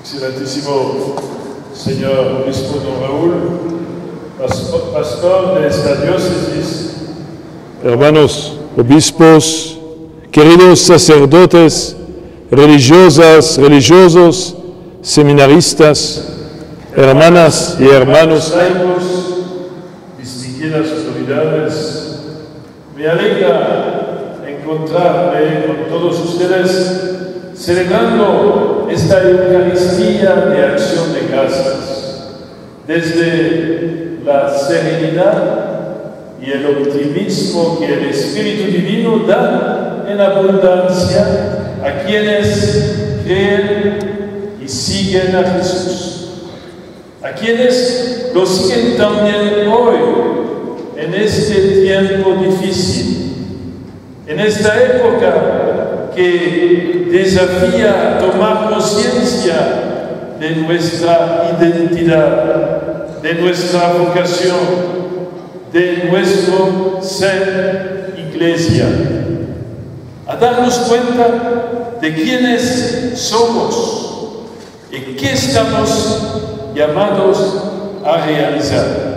Excelentísimo señor obispo don Raúl, pastor de esta diócesis, hermanos obispos, queridos sacerdotes, religiosas, religiosos, seminaristas, hermanas y hermanos laicos, distinguidas autoridades, me alegra encontrarme con todos ustedes celebrando esta Eucaristía de acción de gracias, desde la serenidad y el optimismo que el Espíritu Divino da en abundancia a quienes creen y siguen a Jesús, a quienes lo siguen también hoy, en este tiempo difícil, en esta época que desafía a tomar conciencia de nuestra identidad, de nuestra vocación, de nuestro ser iglesia, a darnos cuenta de quiénes somos y qué estamos llamados a realizar.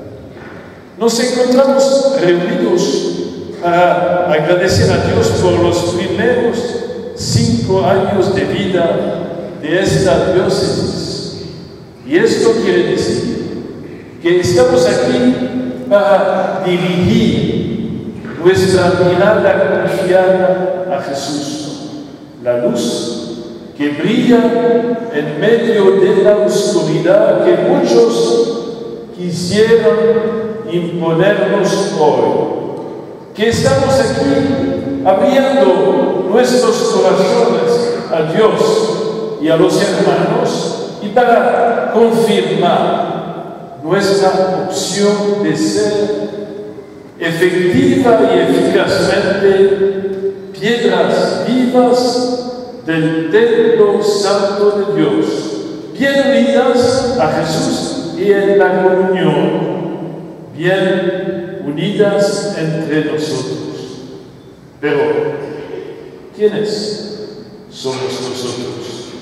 Nos encontramos reunidos para agradecer a Dios por los primeros 5 años de vida de esta diócesis. Y esto quiere decir que estamos aquí para dirigir nuestra mirada confiada a Jesús, la luz que brilla en medio de la oscuridad que muchos quisieran imponernos hoy. Que estamos aquí abriendo nuestros corazones a Dios y a los hermanos y para confirmar nuestra opción de ser efectiva y eficazmente piedras vivas del templo santo de Dios, bien unidas a Jesús y en la comunión, bien unidas entre nosotros. Pero, ¿quiénes somos nosotros?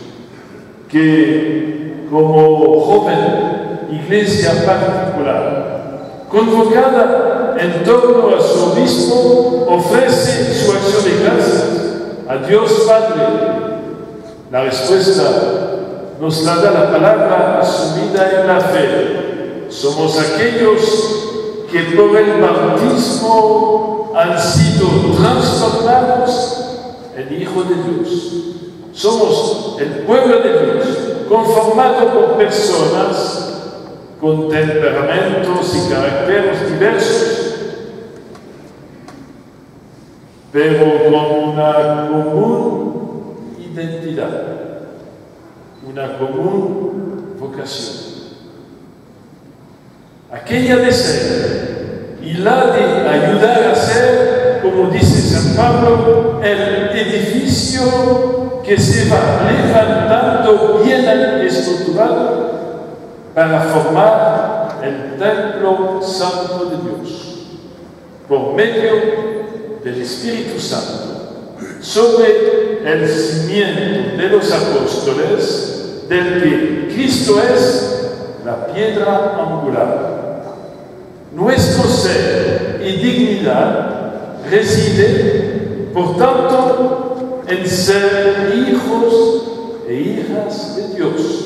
Que como joven iglesia particular, convocada en torno a su obispo, ofrece su acción de gracias a Dios Padre. La respuesta nos la da la palabra asumida en la fe. Somos aquellos que por el bautismo han sido transformados en Hijo de Dios. Somos el pueblo de Dios, conformado por personas con temperamentos y caracteres diversos, pero con una común identidad, una común vocación. Aquella de ser y la de ayudar a ser, como dice San Pablo, el edificio que se va levantando bien estructurado para formar el templo santo de Dios, por medio del Espíritu Santo, sobre el cimiento de los apóstoles, del que Cristo es la piedra angular. Nuestro ser y dignidad reside, por tanto, en ser hijos e hijas de Dios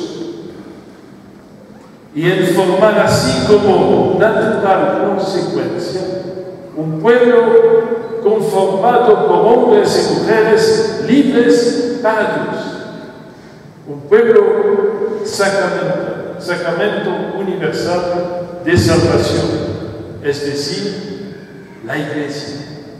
y en formar así como natural consecuencia un pueblo conformado por hombres y mujeres libres para Dios, un pueblo sacramento universal de salvación, es decir, la Iglesia.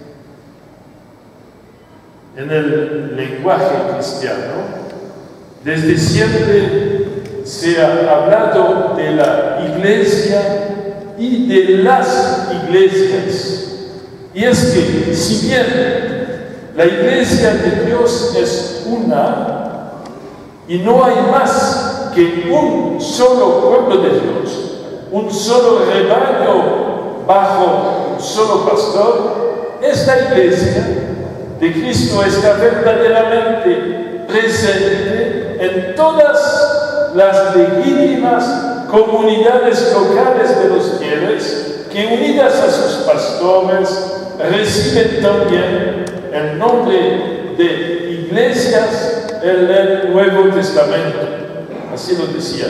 En el lenguaje cristiano, desde siempre se ha hablado de la Iglesia y de las iglesias. Y es que, si bien la Iglesia de Dios es una, y no hay más que un solo pueblo de Dios, un solo rebaño bajo un solo pastor, esta Iglesia de Cristo está verdaderamente presente en todas las legítimas comunidades locales de los fieles que, unidas a sus pastores, reciben también el nombre de iglesias en el Nuevo Testamento. Así lo decía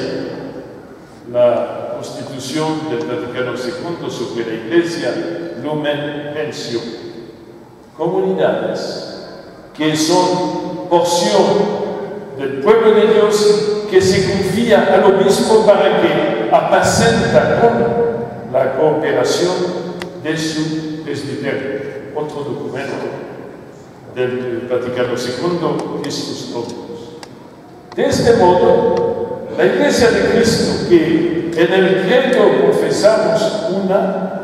la Constitución del Vaticano II sobre la Iglesia, Lumen Gentium. Comunidades que son porción del pueblo de Dios, que se confía al obispo para que apacenta con la cooperación de su presbiterio. Otro documento del Vaticano II, Christus Omnibus. De este modo, la Iglesia de Cristo, que en el credo confesamos una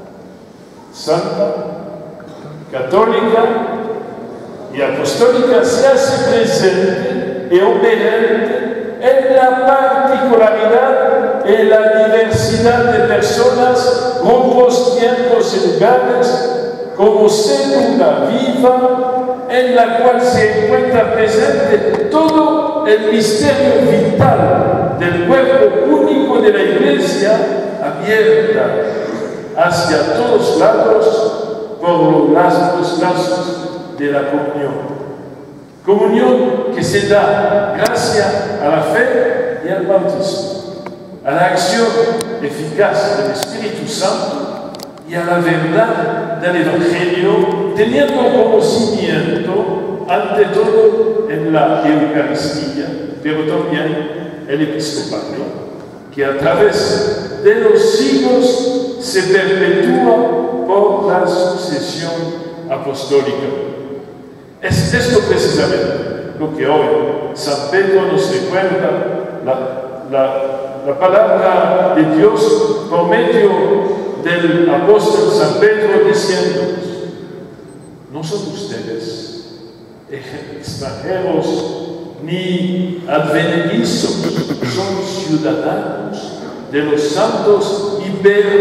santa, católica y apostólica, se hace presente y operante en la particularidad y la diversidad de personas, grupos, tiempos y lugares, como célula viva en la cual se encuentra presente todo el misterio vital del cuerpo único de la Iglesia, abierta hacia todos lados por los lazos de la comunión. Comunión que se da gracias a la fe y al bautismo, a la acción eficaz del Espíritu Santo y a la verdad del Evangelio, teniendo como cimiento, ante todo, en la Eucaristía, pero también el episcopado, que a través de los siglos se perpetúa por la sucesión apostólica. Es esto precisamente lo que hoy San Pedro nos recuerda, la palabra de Dios por medio del apóstol San Pedro, diciendo: no son ustedes extranjeros ni advenedizos, son ciudadanos de los santos y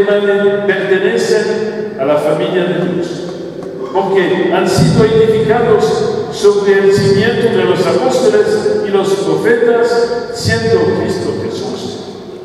pertenecen a la familia de Dios, porque han sido edificados sobre el cimiento de los apóstoles y los profetas, siendo Cristo Jesús,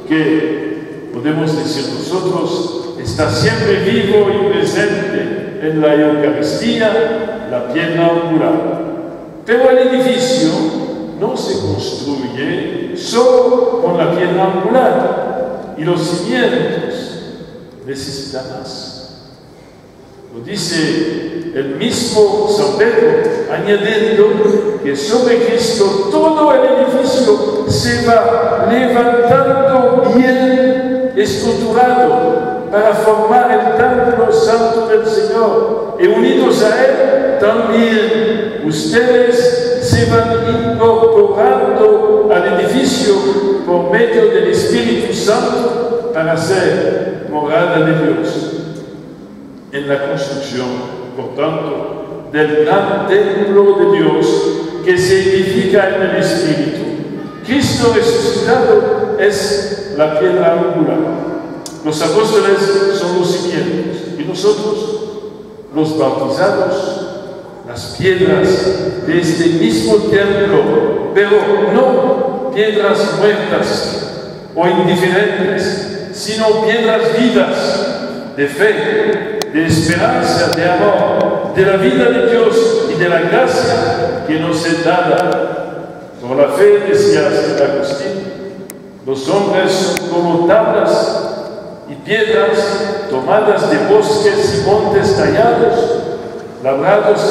que podemos decir nosotros, está siempre vivo y presente en la Eucaristía, la piedra angular. Pero el edificio no se construye solo con la piedra angular, y los cimientos necesitan más. Lo dice el mismo San Pedro, añadiendo que sobre Cristo todo el edificio se va levantando bien estructurado para formar el templo santo del Señor, y unidos a Él también ustedes se van incorporando al edificio por medio del Espíritu Santo para ser morada de Dios. En la construcción, por tanto, del gran templo de Dios que se edifica en el Espíritu, Cristo resucitado es la piedra angular. Los apóstoles son los cimientos y nosotros, los bautizados, las piedras de este mismo templo, pero no piedras muertas o indiferentes, sino piedras vivas de fe, de esperanza, de amor, de la vida de Dios y de la gracia que nos es dada. Por la fe, decía San Agustín, los hombres son como tablas y piedras tomadas de bosques y montes tallados, labrados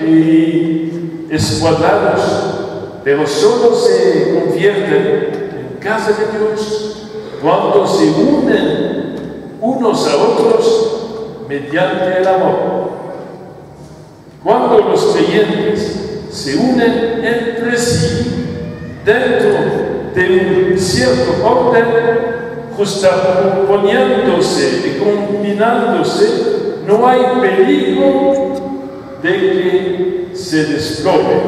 y escuadrados, pero solo se convierten en casa de Dios cuando se unen unos a otros mediante el amor. Cuando los creyentes se unen entre sí dentro de un cierto orden, justaponiéndose y combinándose, no hay peligro de que se desplome.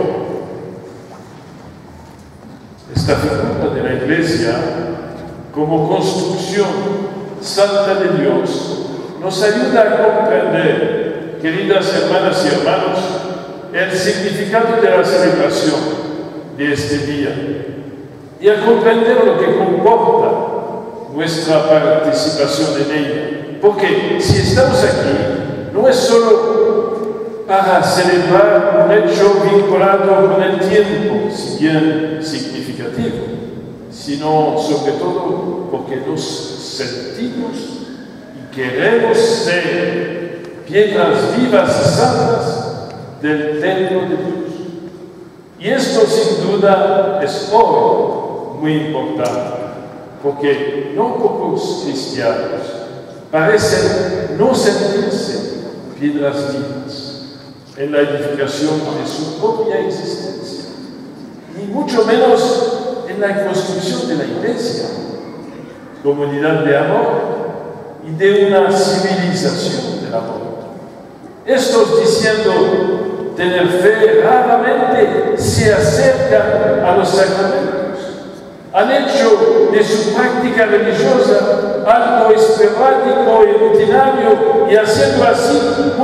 Esta figura de la Iglesia, como construcción santa de Dios, nos ayuda a comprender, queridas hermanas y hermanos, el significado de la celebración de este día. y a comprender lo que comporta nuestra participación en ella. Porque si estamos aquí, no es solo para celebrar un hecho vinculado con el tiempo, si bien significativo, sino sobre todo porque nos sentimos y queremos ser piedras vivas y santas del templo de Dios. Y esto sin duda es hoy muy importante, porque no pocos cristianos parecen no sentirse piedras vivas en la edificación de su propia existencia, ni mucho menos en la construcción de la iglesia, comunidad de amor y de una civilización del amor. Estos, diciendo tener fe, raramente se acercan a los sacramentos. Han hecho de su práctica religiosa algo esporádico y rutinario, y haciendo así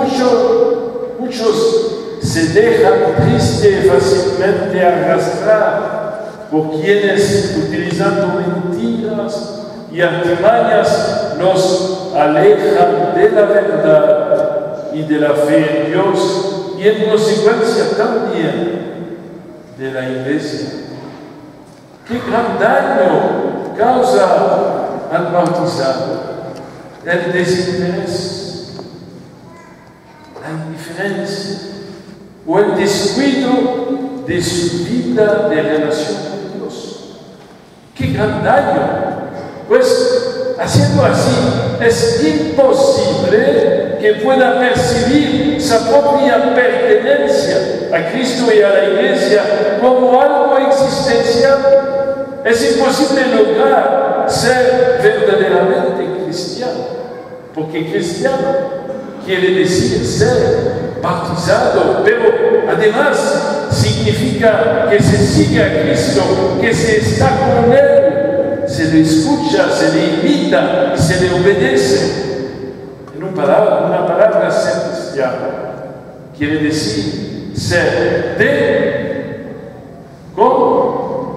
muchos se dejan triste y fácilmente arrastrar por quienes, utilizando mentiras y artimañas, nos alejan de la verdad y de la fe en Dios, y en consecuencia también de la Iglesia. ¡Qué gran daño causa al bautizado el desinterés, la indiferencia o el descuido de su vida de relación con Dios! ¡Qué gran daño! Pues haciendo así es imposible que pueda percibir su propia pertenencia a Cristo y a la Iglesia como algo existencial. Es imposible lograr ser verdaderamente cristiano, porque cristiano quiere decir ser bautizado, pero además significa que se sigue a Cristo, que se está con Él, se le escucha, se le invita y se le obedece. En una palabra, ser cristiano quiere decir ser de, con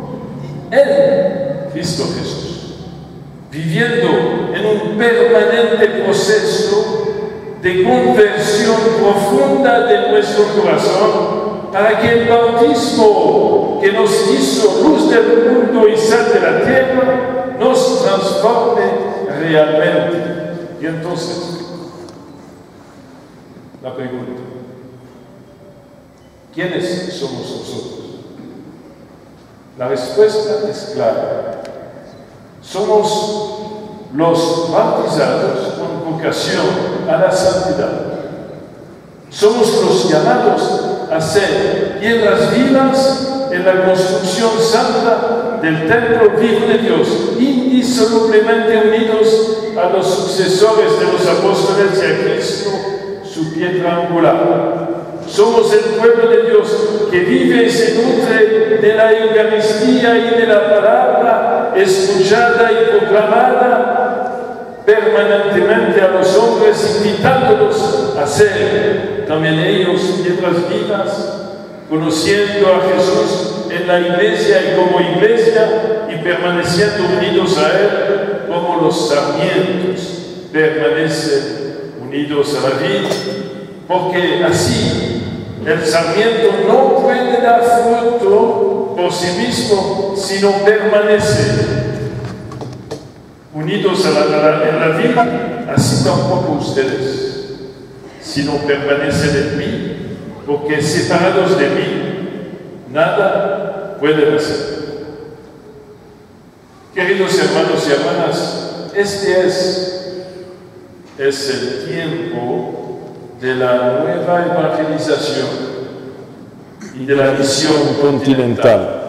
Él, Cristo Jesús, viviendo en un permanente proceso de conversión profunda de nuestro corazón, para que el bautismo que nos hizo luz del mundo y sal de la tierra nos transforme realmente. Y entonces, la pregunta: ¿quiénes somos nosotros? La respuesta es clara. Somos los bautizados con vocación a la santidad. Somos los llamados a ser piedras vivas en la construcción santa del templo vivo de Dios, indisolublemente unidos a los sucesores de los apóstoles y a Cristo, su piedra angular. Somos el pueblo de Dios que vive y se nutre de la Eucaristía y de la palabra escuchada y proclamada permanentemente a los hombres, invitándolos a ser también ellos piedras vivas, conociendo a Jesús en la Iglesia y como Iglesia, y permaneciendo unidos a Él como los sarmientos permanecen unidos a la vid, porque así el sarmiento no puede dar fruto por sí mismo, sino permanece unidos en la vid. Así tampoco ustedes, sino permanecen en mí, porque separados de mí nada pueden hacer. Queridos hermanos y hermanas, este es el tiempo de la nueva evangelización y de la misión continental.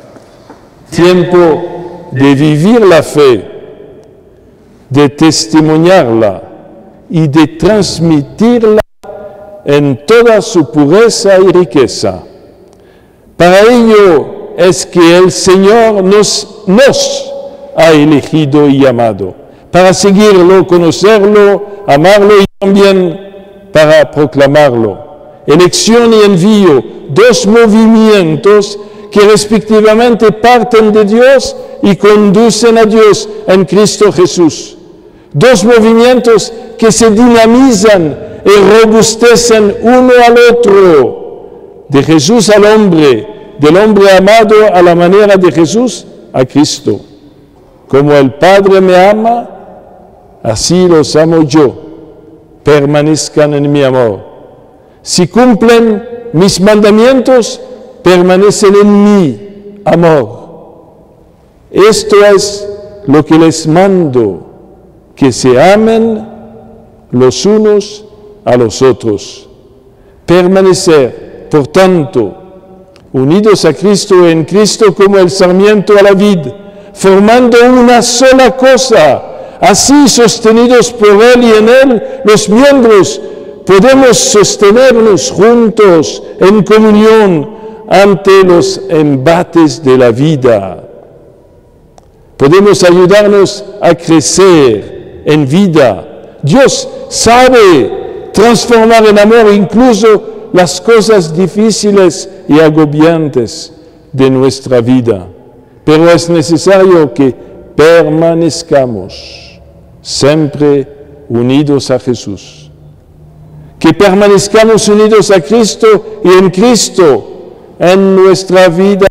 Tiempo de vivir la fe, de testimoniarla y de transmitirla en toda su pureza y riqueza. Para ello es que el Señor nos ha elegido y llamado, para seguirlo, conocerlo, amarlo y también para proclamarlo. Elección y envío, dos movimientos que respectivamente parten de Dios y conducen a Dios en Cristo Jesús. Dos movimientos que se dinamizan y robustecen uno al otro, de Jesús al hombre, del hombre amado a la manera de Jesús a Cristo. Como el Padre me ama, así los amo yo, permanezcan en mi amor. Si cumplen mis mandamientos, permanecen en mi amor. Esto es lo que les mando, que se amen los unos a los otros. Permanecer, por tanto, unidos a Cristo, en Cristo como el sarmiento a la vid, formando una sola cosa, así sostenidos por Él y en Él, los miembros, podemos sostenernos juntos en comunión ante los embates de la vida. Podemos ayudarnos a crecer en vida. Dios sabe transformar en amor incluso las cosas difíciles y agobiantes de nuestra vida. Pero es necesario que permanezcamos siempre unidos a Jesús. Que permanezcamos unidos a Cristo y en Cristo en nuestra vida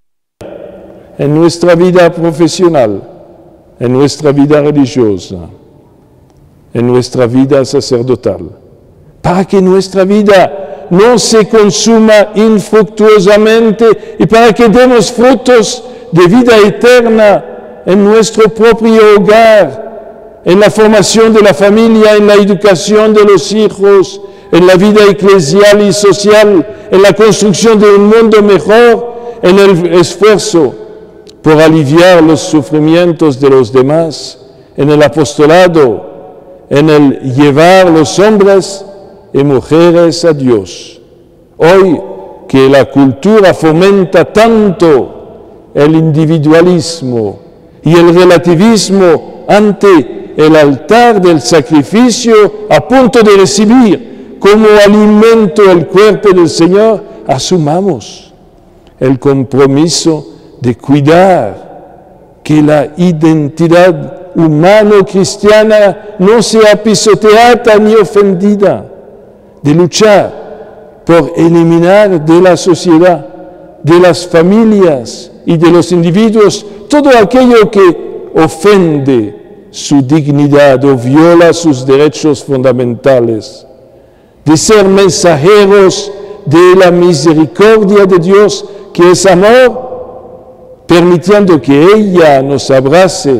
profesional, en nuestra vida religiosa, en nuestra vida sacerdotal, para que nuestra vida no se consuma infructuosamente y para que demos frutos de vida eterna en nuestro propio hogar, en la formación de la familia, en la educación de los hijos, en la vida eclesial y social, en la construcción de un mundo mejor, en el esfuerzo por aliviar los sufrimientos de los demás, en el apostolado, en el llevar los hombres y mujeres a Dios. Hoy que la cultura fomenta tanto el individualismo y el relativismo ante el altar del sacrificio a punto de recibir como alimento el cuerpo del Señor, asumamos el compromiso de cuidar que la identidad humano-cristiana no sea pisoteada ni ofendida, de luchar por eliminar de la sociedad, de las familias y de los individuos todo aquello que ofende su dignidad o viola sus derechos fundamentales, de ser mensajeros de la misericordia de Dios, que es amor, permitiendo que ella nos abrace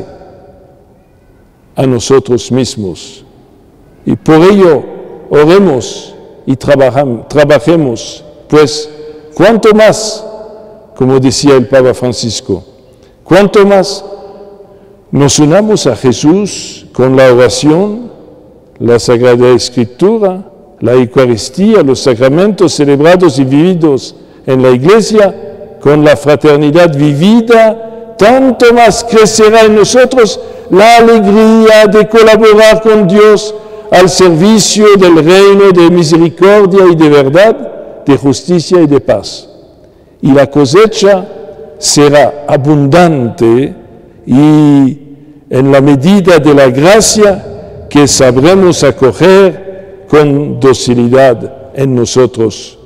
a nosotros mismos. Y por ello oremos y trabajemos, pues cuanto más, como decía el Papa Francisco, cuanto más nos unamos a Jesús con la oración, la Sagrada Escritura, la Eucaristía, los sacramentos celebrados y vividos en la Iglesia, con la fraternidad vivida, tanto más crecerá en nosotros la alegría de colaborar con Dios al servicio del reino de misericordia y de verdad, de justicia y de paz. Y la cosecha será abundante y en la medida de la gracia que sabremos acoger con docilidad en nosotros.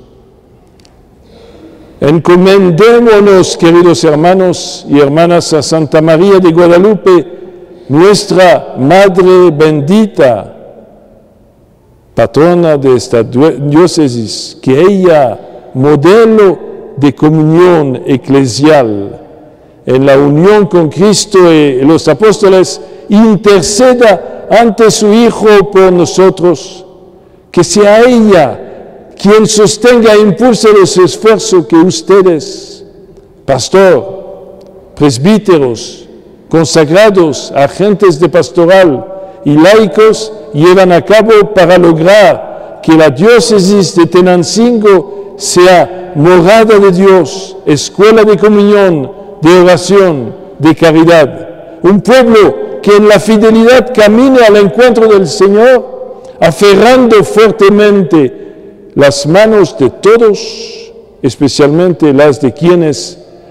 Encomendémonos, queridos hermanos y hermanas, a Santa María de Guadalupe, nuestra Madre bendita, patrona de esta diócesis, que ella, modelo de comunión eclesial, en la unión con Cristo y los apóstoles, interceda ante su Hijo por nosotros, que sea ella quien sostenga e impulse los esfuerzos que ustedes, pastor, presbíteros, consagrados, agentes de pastoral y laicos, llevan a cabo para lograr que la diócesis de Tenancingo sea morada de Dios, escuela de comunión, de oración, de caridad. Un pueblo que en la fidelidad camine al encuentro del Señor, aferrando fuertemente las manos de todos, especialmente las de quienes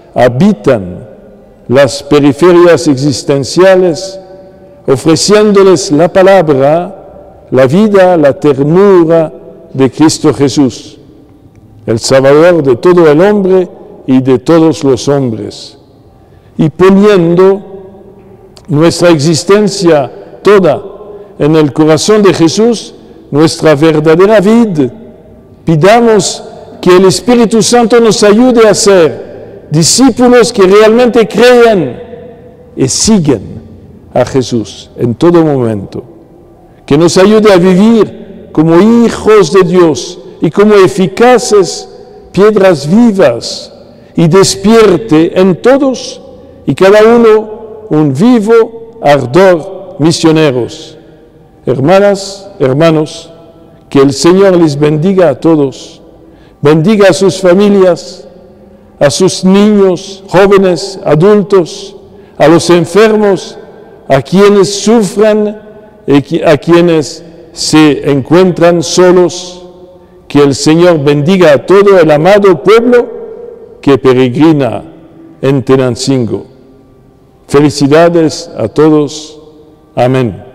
habitan las periferias existenciales, ofreciéndoles la palabra, la vida, la ternura de Cristo Jesús, el Salvador de todo el hombre y de todos los hombres, y poniendo nuestra existencia toda en el corazón de Jesús, nuestra verdadera vid, pidamos que el Espíritu Santo nos ayude a ser discípulos que realmente crean y siguen a Jesús en todo momento, que nos ayude a vivir como hijos de Dios y como eficaces piedras vivas, y despierte en todos y cada uno un vivo ardor misioneros. Hermanas, hermanos, que el Señor les bendiga a todos, bendiga a sus familias, a sus niños, jóvenes, adultos, a los enfermos, a quienes sufran y a quienes se encuentran solos. Que el Señor bendiga a todo el amado pueblo que peregrina en Tenancingo. Felicidades a todos. Amén.